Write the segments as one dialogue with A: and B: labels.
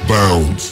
A: bounds.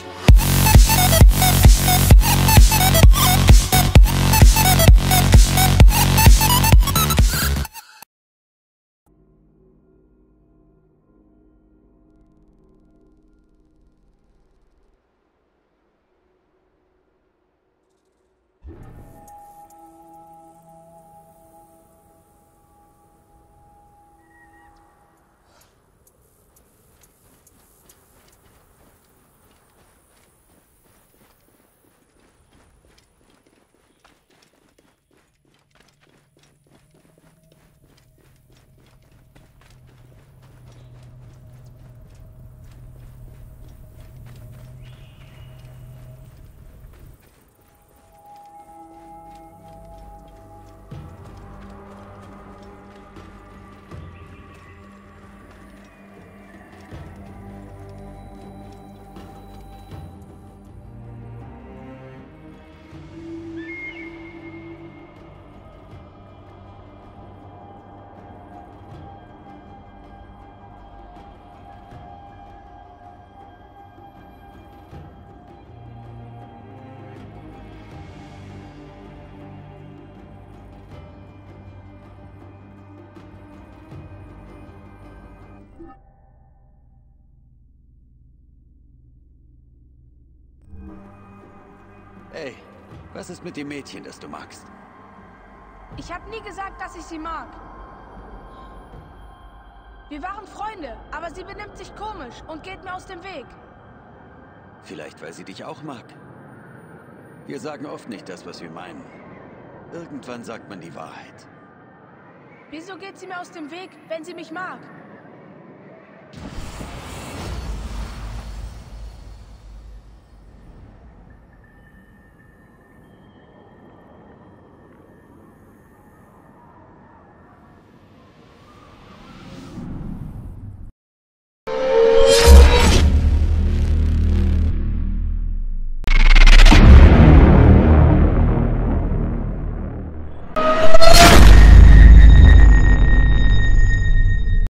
B: Hey, was ist mit dem Mädchen, das du magst?
C: Ich habe nie gesagt, dass ich sie mag. Wir waren Freunde, aber sie benimmt sich komisch und geht mir aus dem Weg.
B: Vielleicht, weil sie dich auch mag. Wir sagen oft nicht das, was wir meinen. Irgendwann sagt man die Wahrheit.
C: Wieso geht sie mir aus dem Weg, wenn sie mich mag?